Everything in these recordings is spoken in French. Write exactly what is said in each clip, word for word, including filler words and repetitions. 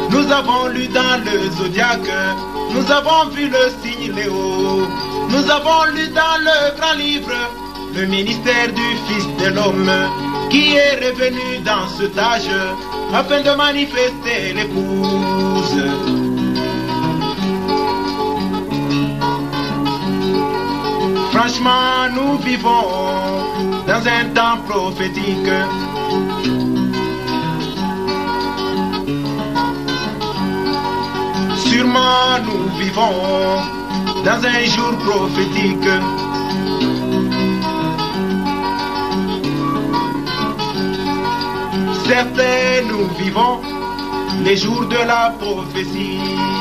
Nous avons lu dans le zodiaque, nous avons vu le signe Léo. Nous avons lu dans le grand livre le ministère du Fils de l'homme qui est revenu dans cet âge afin de manifester l'épouse. Franchement, nous vivons dans un temps prophétique. Sûrement, nous vivons dans un jour prophétique. Certains, nous vivons les jours de la prophétie.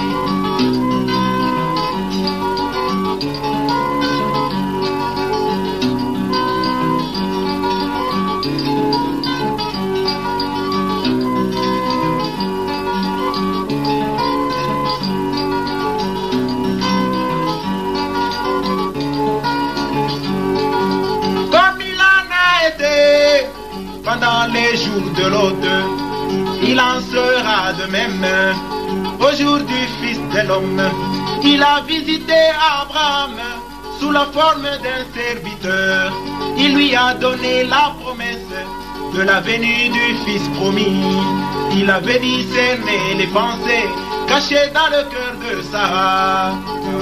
Pendant les jours de l'autre, il en sera de même au jour du Fils de l'homme. Il a visité Abraham sous la forme d'un serviteur. Il lui a donné la promesse de la venue du Fils promis. Il avait discerné les pensées cachées dans le cœur de Sarah.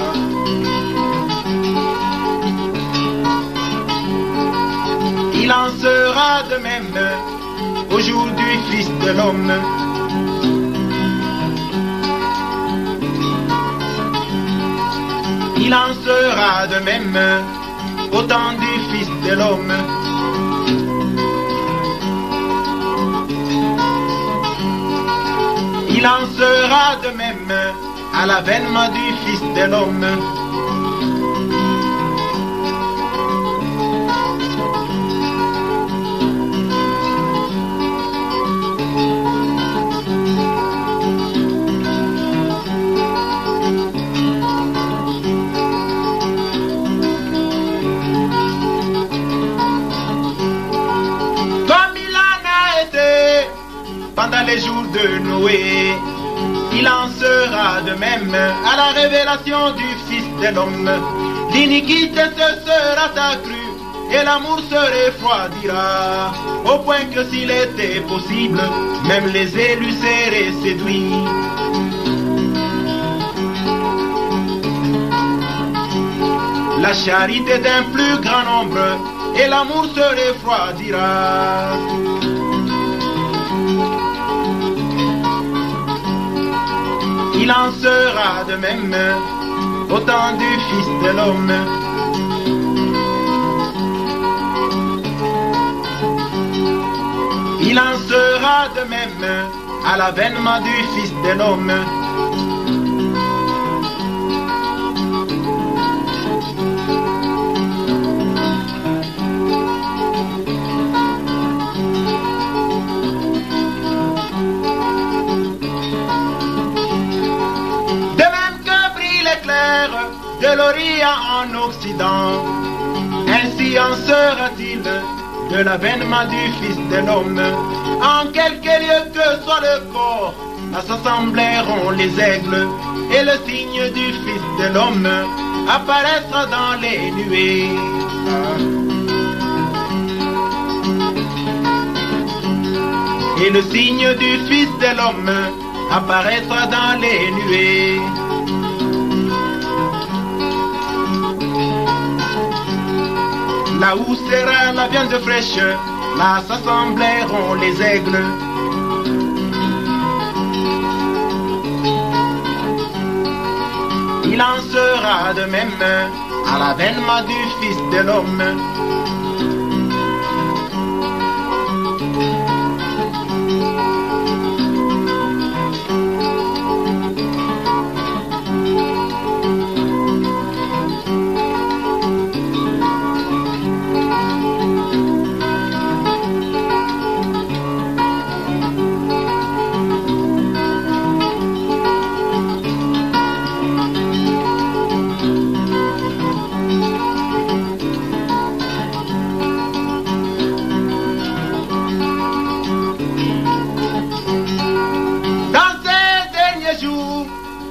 Il en sera de même au jour du Fils de l'homme. Il en sera de même au temps du Fils de l'homme. Il en sera de même à l'avènement du Fils de l'homme. Pendant les jours de Noé, il en sera de même à la révélation du Fils de l'homme. L'iniquité se sera accrue et l'amour se refroidira, au point que s'il était possible, même les élus seraient séduits. La charité d'un plus grand nombre et l'amour se refroidira. Il en sera de même au temps du Fils de l'homme. Il en sera de même à l'avènement du Fils de l'homme. De l'Orient en Occident, ainsi en sera-t-il de l'avènement du Fils de l'homme. En quelque lieu que soit le corps, là s'assembleront les aigles, et le signe du Fils de l'homme apparaîtra dans les nuées. Et le signe du Fils de l'homme apparaîtra dans les nuées. Là où sera la viande fraîche, là s'assembleront les aigles. Il en sera de même à l'avènement du Fils de l'homme.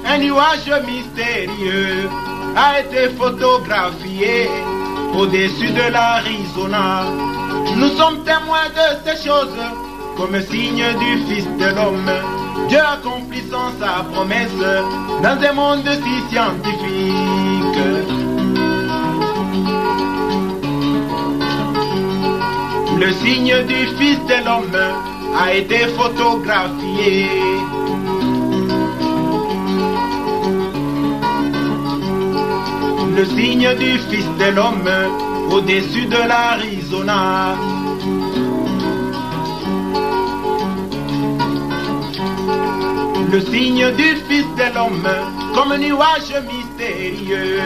un nuage mystérieux a été photographié au-dessus de l'Arizona. Nous sommes témoins de ces choses comme signe du Fils de l'homme. Dieu accomplissant sa promesse dans un monde si scientifique. Le signe du Fils de l'homme a été photographié. Le signe du Fils de l'homme au-dessus de l'Arizona. Le signe du Fils de l'homme comme un nuage mystérieux.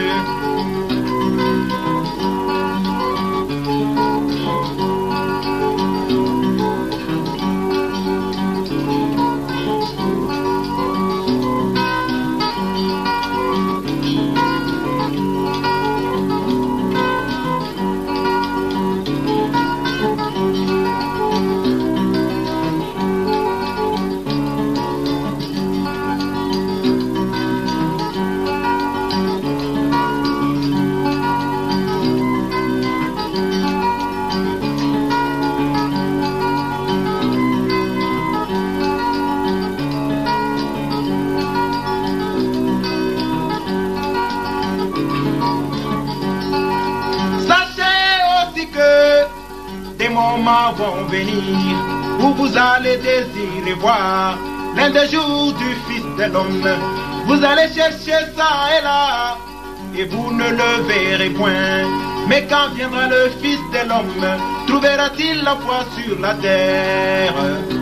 Des moments vont venir où vous allez désirer voir l'un des jours du Fils de l'homme. Vous allez chercher ça et là et vous ne le verrez point. Mais quand viendra le Fils de l'homme, trouvera-t-il la foi sur la terre?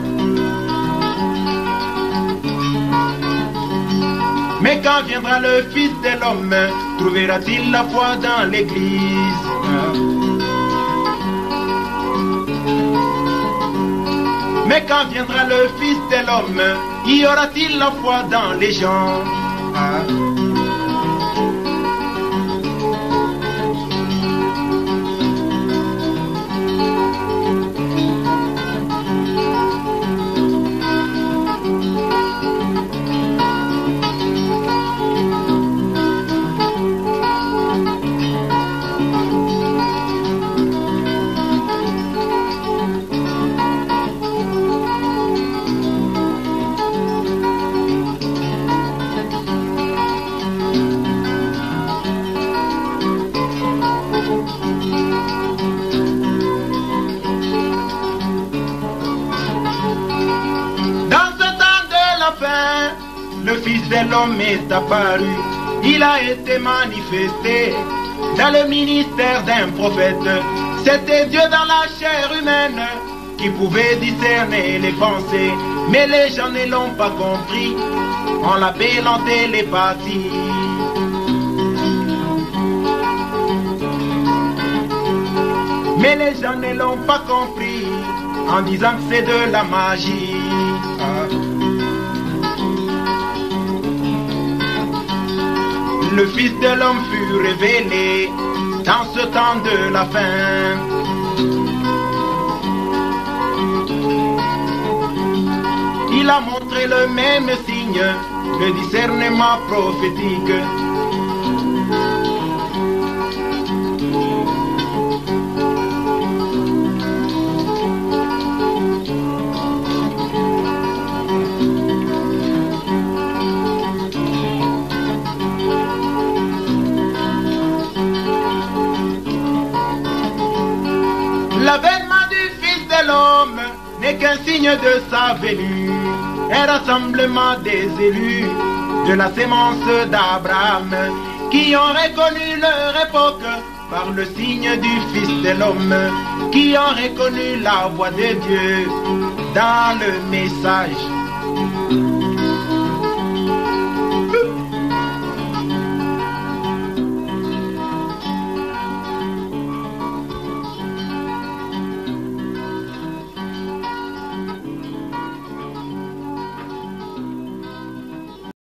Mais quand viendra le Fils de l'homme, trouvera-t-il la foi dans l'église? Mais quand viendra le Fils de l'homme, y aura-t-il la foi dans les gens? Ah. Le Fils de l'homme est apparu, il a été manifesté dans le ministère d'un prophète. C'était Dieu dans la chair humaine qui pouvait discerner les pensées, mais les gens ne l'ont pas compris en l'appelant télépathie. Mais les gens ne l'ont pas compris en disant que c'est de la magie. Ah. Le Fils de l'homme fut révélé dans ce temps de la fin. Il a montré le même signe, le discernement prophétique. L'avènement du Fils de l'homme n'est qu'un signe de sa venue, un rassemblement des élus de la sémence d'Abraham qui ont reconnu leur époque par le signe du Fils de l'homme, qui ont reconnu la voix de Dieu dans le message